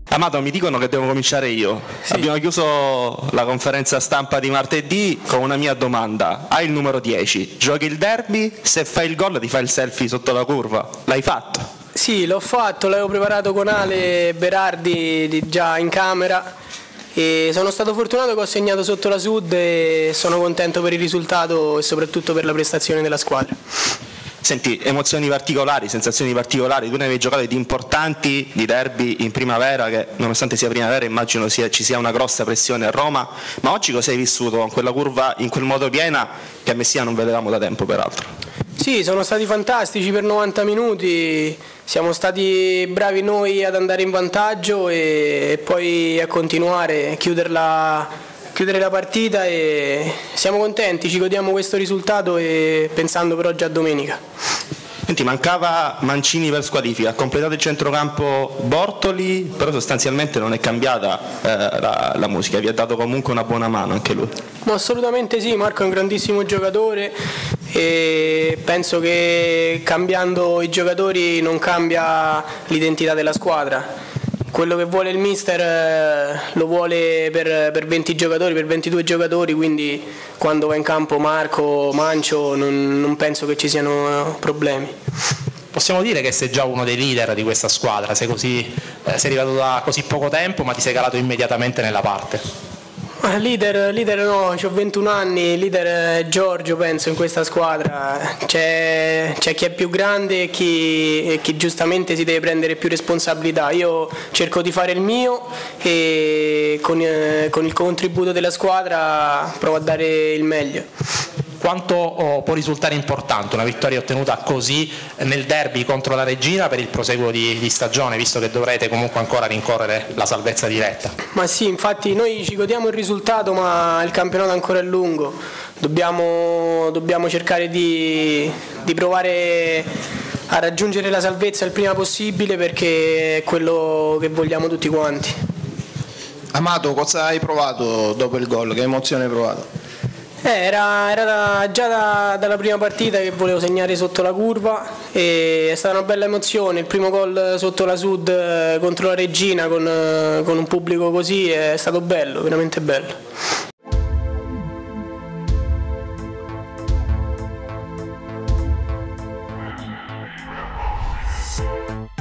Amato, mi dicono che devo cominciare io. Sì. Abbiamo chiuso la conferenza stampa di martedì con una mia domanda. Hai il numero 10, giochi il derby, se fai il gol ti fai il selfie sotto la curva. L'hai fatto? Sì, l'ho fatto, l'avevo preparato con Ale Berardi già in camera e sono stato fortunato che ho segnato sotto la Sud e sono contento per il risultato e soprattutto per la prestazione della squadra. Senti, emozioni particolari, sensazioni particolari, tu ne avevi giocate di importanti, di derby in primavera, che nonostante sia primavera immagino ci sia una grossa pressione a Roma, ma oggi cosa hai vissuto con quella curva in quel modo piena che a Messina non vedevamo da tempo peraltro? Sì, sono stati fantastici per 90 minuti, siamo stati bravi noi ad andare in vantaggio e poi a continuare, chiudere la partita e siamo contenti, ci godiamo questo risultato e pensando però già a domenica. Senti, mancava Mancini per squalifica, ha completato il centrocampo Bortoli, però sostanzialmente non è cambiata la musica, vi ha dato comunque una buona mano anche lui. Ma assolutamente sì, Marco è un grandissimo giocatore e penso che cambiando i giocatori non cambia l'identità della squadra. Quello che vuole il mister lo vuole per 20 giocatori, per 22 giocatori, quindi quando va in campo Marco, Mancio non penso che ci siano problemi. Possiamo dire che sei già uno dei leader di questa squadra, sei arrivato da così poco tempo ma ti sei calato immediatamente nella parte. Leader no, ho 21 anni, leader è Giorgio penso in questa squadra, c'è chi è più grande e chi giustamente si deve prendere più responsabilità, io cerco di fare il mio e con il contributo della squadra provo a dare il meglio. Quanto può risultare importante una vittoria ottenuta così nel derby contro la Regina per il proseguo di stagione, visto che dovrete comunque ancora rincorrere la salvezza diretta? Ma sì, infatti noi ci godiamo il risultato, ma il campionato ancora è lungo, dobbiamo cercare di provare a raggiungere la salvezza il prima possibile perché è quello che vogliamo tutti quanti. Amato, cosa hai provato dopo il gol? Che emozione hai provato? Era già dalla prima partita che volevo segnare sotto la curva e è stata una bella emozione, il primo gol sotto la Sud contro la Regina con un pubblico così è stato bello, veramente bello.